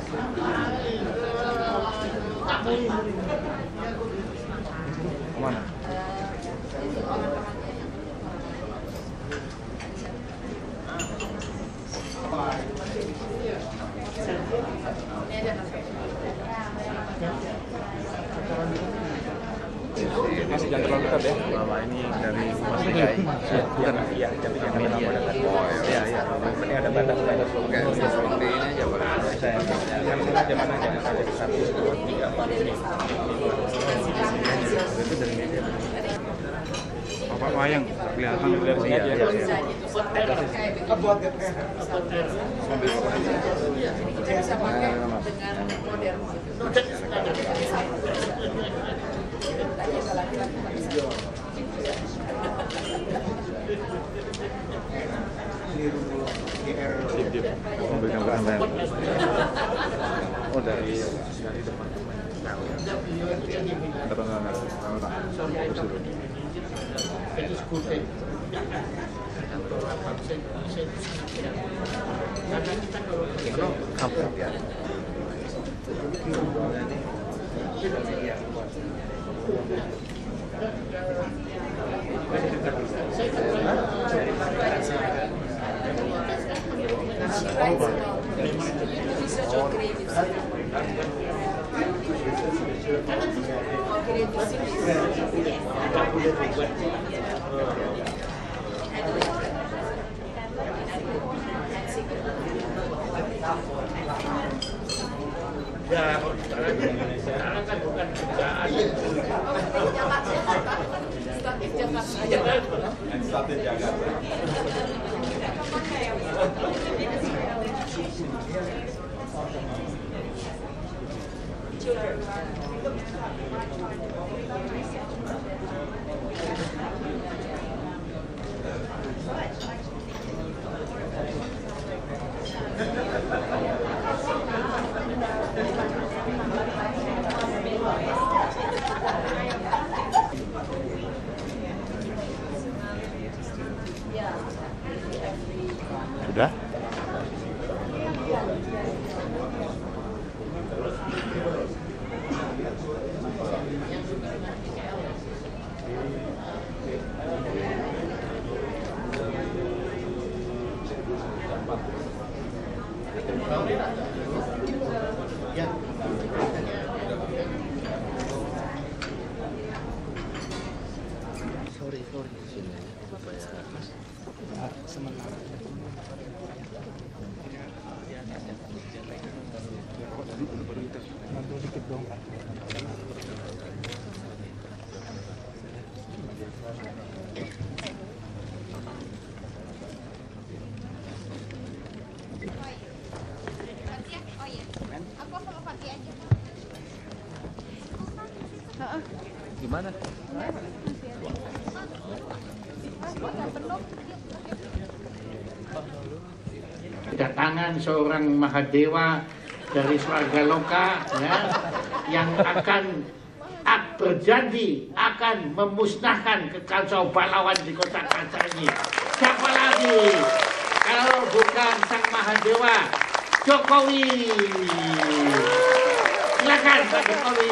Kemana? Masih jangan terlalu dekat ya. Bapak ini dari Mas DKI. Bukan? Iya, jadi jangan terlalu dekat. Iya, iya. Ini ada batas-batas. Oke, seperti ini aja Pak. Saya kan sengaja mana jangan ada di 1, 2, 3, 4. Itu dari media. Bapak wayang kelihatan dari sini aja. Iya. Buat sambil bisa pakai dengan modern. Mobil gambaran. Oh dari departemen. Kan bukan kerjaan. Statif Jakarta. Sudah? Sorry sini supaya sementara. Bantu dikit dong. Gimana? Kedatangan seorang Mahadewa dari Swargaloka ya, yang akan berjanji akan memusnahkan kekacauan pahlawan di kota kaca ini. Siapa lagi kalau bukan Sang Mahadewa, Jokowi. Silakan Pak Jokowi.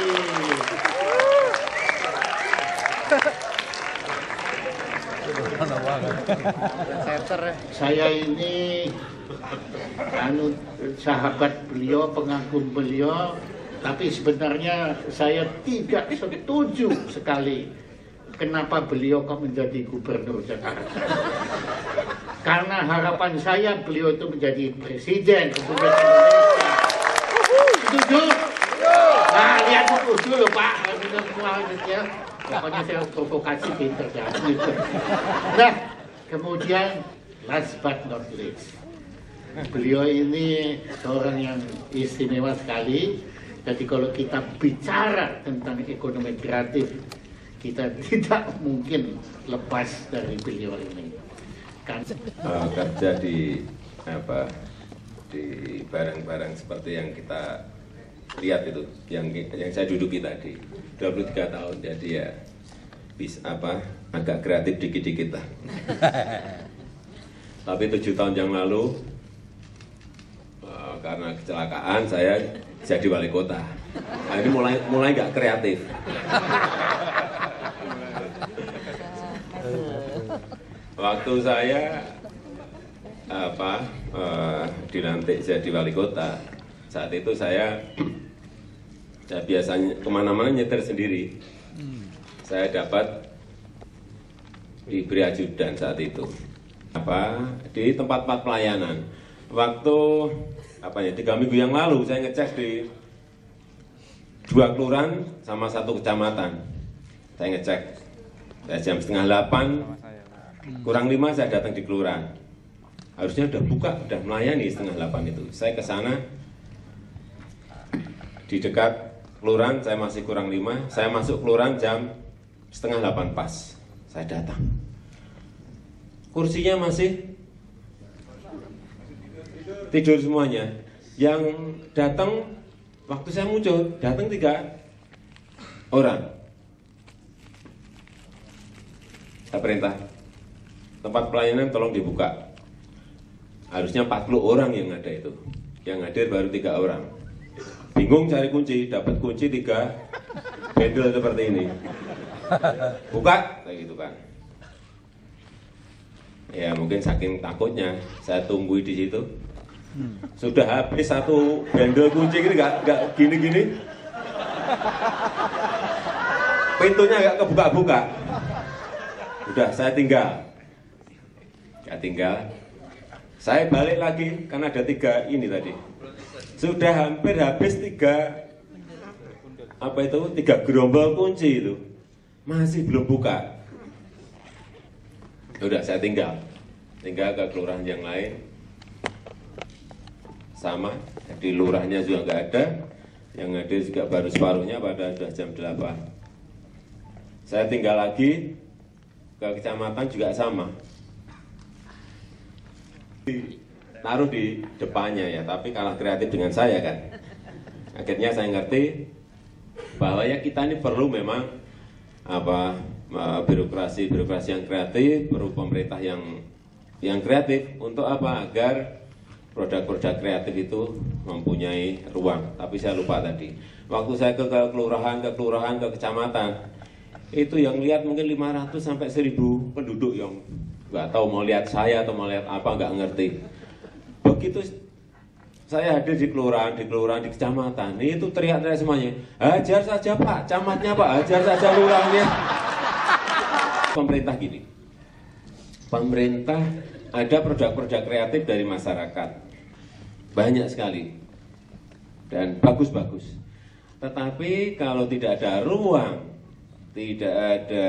Saya ini sahabat beliau, pengagum beliau, tapi sebenarnya saya tidak setuju sekali kenapa beliau kok menjadi gubernur Jakarta. Karena harapan saya beliau itu menjadi presiden Republik Indonesia. Setuju? Nah, lihat dulu Pak, ya. Pokoknya saya provokasi pinter ya. Nah, kemudian last but not least, beliau ini seorang yang istimewa sekali. Jadi kalau kita bicara tentang ekonomi kreatif, kita tidak mungkin lepas dari beliau ini. Kerja di di barang-barang seperti yang kita lihat itu, yang saya duduki tadi 23 tahun, jadi ya bisa agak kreatif dikit-dikit lah. Tapi 7 tahun yang lalu karena kecelakaan saya jadi wali kota. Nah, ini mulai nggak kreatif. Waktu saya dilantik jadi wali kota, saat itu saya biasanya kemana-mana nyetir sendiri. Saya dapat diberi ajudan saat itu di tempat-tempat pelayanan. Waktu 3 minggu yang lalu saya ngecek di 2 kelurahan sama 1 kecamatan. Saya ngecek jam 7:30 kurang 5 saya datang di kelurahan. Harusnya udah buka, udah melayani 7:30 itu. Saya ke sana di dekat kelurahan, saya masih kurang 5. Saya masuk kelurahan jam 7:30 pas. Saya datang. Kursinya masih tidur semuanya. Yang datang waktu saya muncul, datang 3 orang. Saya perintah, tempat pelayanan tolong dibuka. Harusnya 40 orang yang ada itu. Yang hadir baru 3 orang. Bingung cari kunci, dapat kunci 3 bendel seperti ini. Buka, kayak gitu kan. Ya mungkin saking takutnya, saya tunggu di situ. Sudah habis 1 bendel kunci ini nggak gini-gini. Pintunya nggak kebuka-buka. Udah saya tinggal. Saya balik lagi, karena ada 3 ini tadi. Sudah hampir habis 3 gerombol kunci itu. Masih belum buka. Udah saya tinggal ke kelurahan yang lain. Sama, jadi lurahnya juga nggak ada. Yang ada juga baru separuhnya pada sudah jam 8. Saya tinggal lagi ke kecamatan juga sama. Taruh di depannya ya, tapi kalah kreatif dengan saya kan. Akhirnya saya ngerti bahwa ya kita ini perlu memang birokrasi yang kreatif, perlu pemerintah yang kreatif untuk apa? Agar produk-produk kreatif itu mempunyai ruang. Tapi saya lupa tadi. Waktu saya ke kelurahan, ke kecamatan, itu yang lihat mungkin 500 sampai 1000 penduduk yang nggak tahu mau lihat saya atau mau lihat apa, nggak ngerti. Begitu saya hadir di kelurahan, di kecamatan, itu teriak-teriak semuanya, hajar saja Pak, camatnya Pak, hajar saja lurahnya. Pemerintah gini, pemerintah ada produk-produk kreatif dari masyarakat, banyak sekali, dan bagus-bagus. Tetapi kalau tidak ada ruang, tidak ada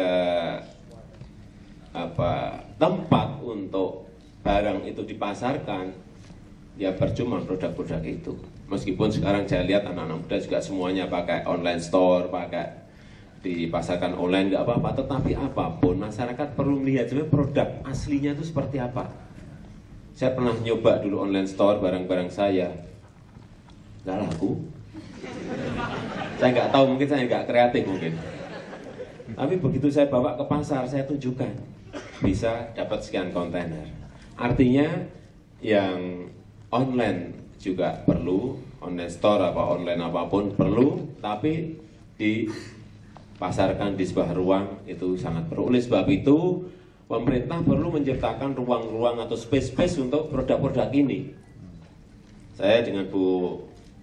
tempat untuk barang itu dipasarkan, ya percuma produk-produk itu. Meskipun sekarang saya lihat anak-anak muda juga semuanya pakai online store, pakai dipasarkan online, nggak apa-apa. Tetapi apapun, masyarakat perlu melihat sebenarnya produk aslinya itu seperti apa. Saya pernah nyoba dulu online store barang-barang saya, nggak laku. Saya nggak tahu, mungkin saya nggak kreatif mungkin. Tapi begitu saya bawa ke pasar, saya tunjukkan bisa dapat sekian kontainer. Artinya yang online juga perlu, online store online apapun perlu, tapi dipasarkan di sebuah ruang itu sangat perlu. Oleh sebab itu, pemerintah perlu menciptakan ruang-ruang atau space-space untuk produk-produk ini. Saya dengan Bu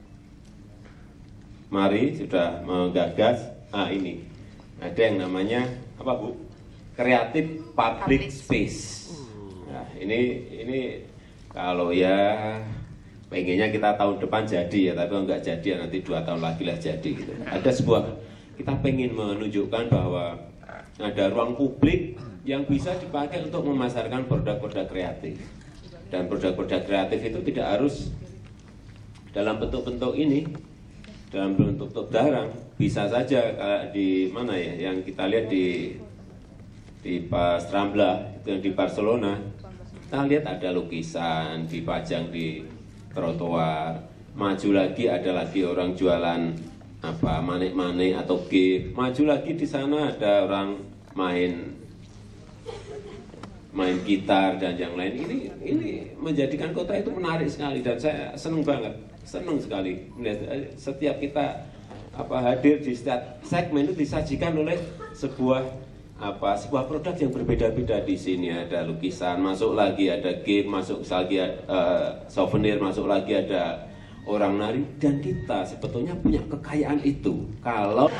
Mari sudah menggagas ini. Ada yang namanya apa Bu? Creative Public Space. Nah, ini kalau ya pengennya kita tahun depan jadi ya, tapi kalau nggak jadi ya nanti 2 tahun lagi lah jadi gitu. Ada sebuah, kita pengen menunjukkan bahwa ada ruang publik yang bisa dipakai untuk memasarkan produk-produk kreatif. Dan produk-produk kreatif itu tidak harus dalam bentuk-bentuk ini, dalam bentuk barang, bisa saja di mana ya, yang kita lihat di Pas Rambla, itu yang di Barcelona, kita lihat ada lukisan dipajang di trotoar. Maju lagi ada lagi orang jualan manik-manik atau gift. Maju lagi di sana ada orang main main gitar dan yang lain. Ini menjadikan kota itu menarik sekali dan saya senang banget, senang sekali melihat setiap kita hadir di setiap segmen itu disajikan oleh sebuah produk yang berbeda-beda. Di sini ada lukisan, masuk lagi ada game, masuk lagi souvenir, masuk lagi ada orang nari, dan kita sebetulnya punya kekayaan itu. Kalau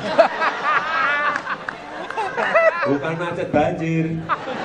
bukan macet banjir,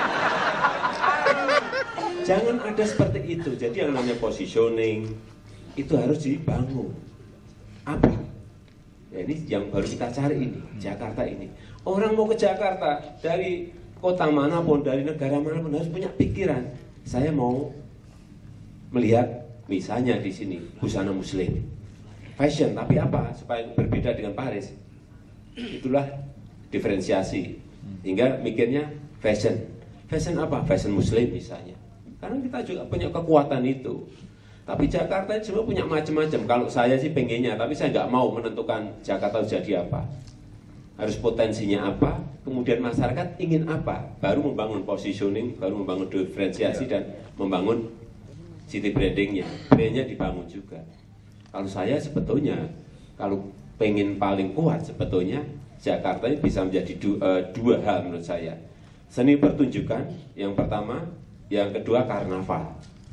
jangan ada seperti itu. Jadi yang namanya positioning itu harus dibangun. Apa? Ya, ini yang baru kita cari ini, Jakarta ini. Orang mau ke Jakarta dari kota manapun, dari negara manapun harus punya pikiran. Saya mau melihat misalnya di sini busana muslim, fashion, tapi apa supaya berbeda dengan Paris? Itulah diferensiasi. Hingga mikirnya fashion. Fashion apa? Fashion muslim misalnya. Karena kita juga punya kekuatan itu. Tapi Jakarta cuma punya macam-macam. Kalau saya sih pengennya, tapi saya nggak mau menentukan Jakarta jadi apa. Harus potensinya apa, kemudian masyarakat ingin apa. Baru membangun positioning, baru membangun diferensiasi dan membangun city brandingnya. Brandnya dibangun juga. Kalau saya sebetulnya, kalau pengen paling kuat sebetulnya, Jakarta ini bisa menjadi dua hal menurut saya. Seni pertunjukan, yang pertama, yang kedua karnaval.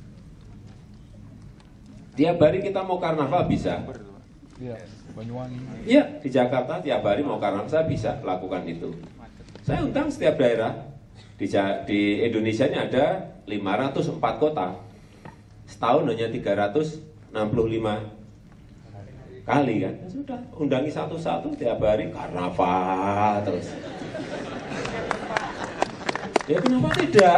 Tiap hari kita mau karnaval bisa. Iya, Banyuwangi. Iya, di Jakarta tiap hari mau karnaval saya bisa lakukan itu. Saya undang setiap daerah. Di Indonesia ini ada 504 kota. Setahun hanya 365 kali kan. Ya sudah, undangi satu-satu tiap hari karnaval terus. Ya kenapa tidak?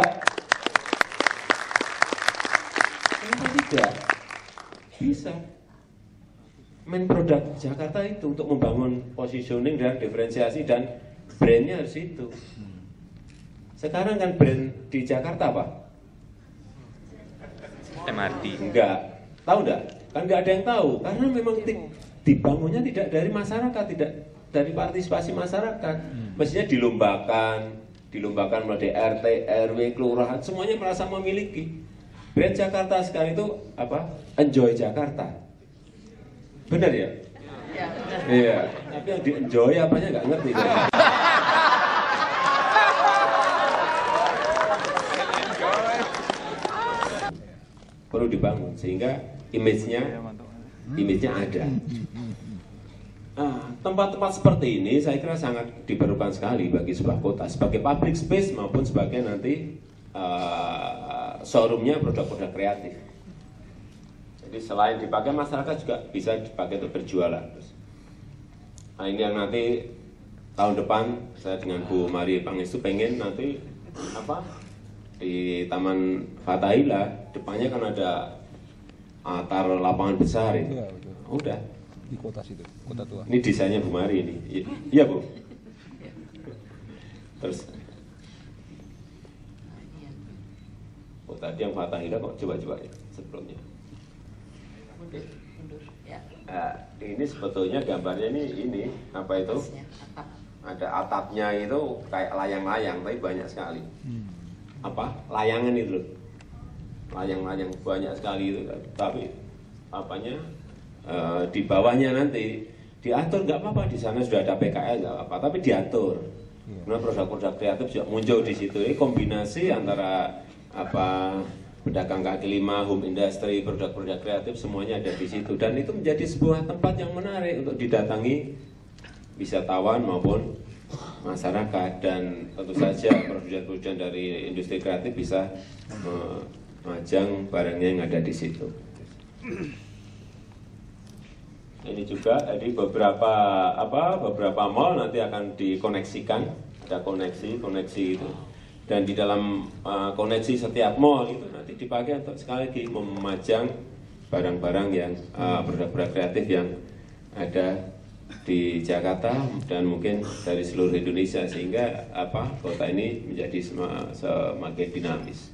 Kenapa tidak? Bisa. Main produk Jakarta itu untuk membangun positioning dan diferensiasi dan brandnya harus itu. Sekarang kan brand di Jakarta apa? MRT. Enggak. Tahu enggak? Kan enggak ada yang tahu. Karena memang dibangunnya tidak dari masyarakat, tidak dari partisipasi masyarakat. Mestinya dilombakan melalui RT, RW, kelurahan, semuanya merasa memiliki. Brand Jakarta sekarang itu apa? Enjoy Jakarta. Benar ya? Iya, benar. Iya, tapi yang di-enjoy apanya nggak ngerti. Perlu dibangun sehingga image-nya ada. Tempat-tempat seperti ini saya kira sangat diperlukan sekali bagi sebuah kota sebagai public space maupun sebagai nanti showroomnya produk-produk kreatif. Jadi selain dipakai masyarakat juga bisa dipakai untuk berjualan. Nah ini yang nanti tahun depan saya dengan Bu Mari Pangestu pengen nanti di Taman Fathahillah depannya kan ada atar lapangan besar itu. Iya, betul. Udah. Di kota situ, kota tua. Ini desainnya Bu Mari ini. Iya Bu. Terus tadi yang Fathahillah kok coba-coba ya sebelumnya. Mundur, ya. Ini sebetulnya gambarnya ini apa itu? Ada atapnya itu kayak layang-layang, tapi banyak sekali. Layangan itu loh. Layang-layang banyak sekali itu, tapi di bawahnya nanti diatur nggak apa-apa, di sana sudah ada PKL nggak apa-apa, tapi diatur. Karena produk-produk kreatif juga muncul di situ. Ini kombinasi antara pedagang kaki lima, home industry, produk-produk kreatif semuanya ada di situ, dan itu menjadi sebuah tempat yang menarik untuk didatangi wisatawan maupun masyarakat, dan tentu saja produsen-produsen dari industri kreatif bisa memajang barangnya yang ada di situ. Ini juga jadi beberapa mall nanti akan dikoneksikan, ada koneksi itu. Dan di dalam koneksi setiap mall itu nanti dipakai untuk sekali lagi memajang barang-barang yang produk-produk kreatif yang ada di Jakarta dan mungkin dari seluruh Indonesia, sehingga kota ini menjadi semakin dinamis.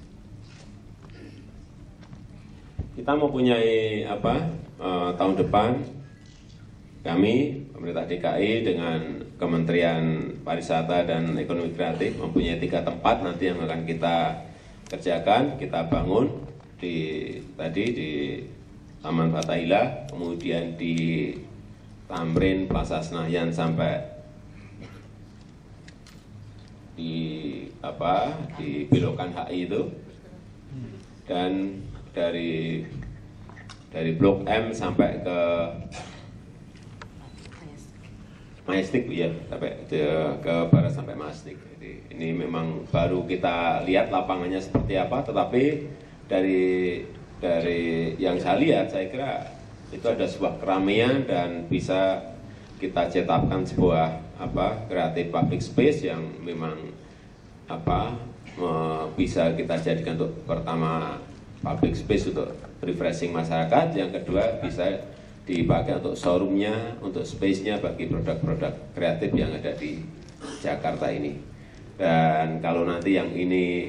Kita mempunyai tahun depan kami pemerintah DKI dengan Kementerian Pariwisata dan Ekonomi Kreatif mempunyai 3 tempat nanti yang akan kita kerjakan, kita bangun tadi di Taman Fathahillah, kemudian di Tamrin, Plaza Senayan sampai di belokan HI itu, dan dari Blok M sampai ke Majestic ya, sampai ke barat sampai Majestic. Jadi ini memang baru kita lihat lapangannya seperti apa, tetapi dari yang saya lihat, saya kira itu ada sebuah keramaian dan bisa kita cetapkan sebuah kreatif public space yang memang bisa kita jadikan untuk pertama public space untuk refreshing masyarakat, yang kedua bisa dipakai untuk showroomnya, untuk space-nya bagi produk-produk kreatif yang ada di Jakarta ini. Dan kalau nanti yang ini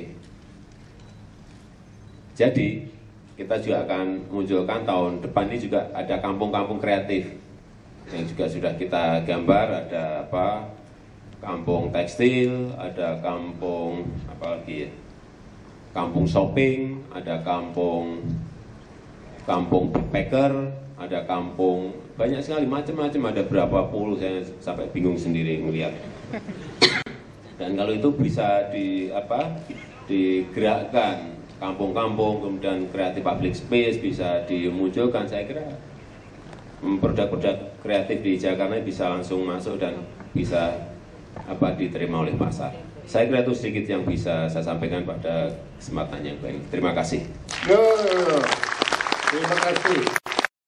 jadi, kita juga akan munculkan tahun depan ini juga ada kampung-kampung kreatif yang juga sudah kita gambar. Ada kampung tekstil, ada kampung kampung shopping, ada kampung backpacker, ada kampung, banyak sekali macam-macam, ada berapa puluh, saya sampai bingung sendiri melihat. Dan kalau itu bisa digerakkan kampung-kampung, kemudian kreatif public space bisa dimunculkan, saya kira produk-produk kreatif di Jakarta bisa langsung masuk dan bisa diterima oleh pasar. Saya kira itu sedikit yang bisa saya sampaikan pada kesempatan yang baik. Terima kasih. Terima kasih.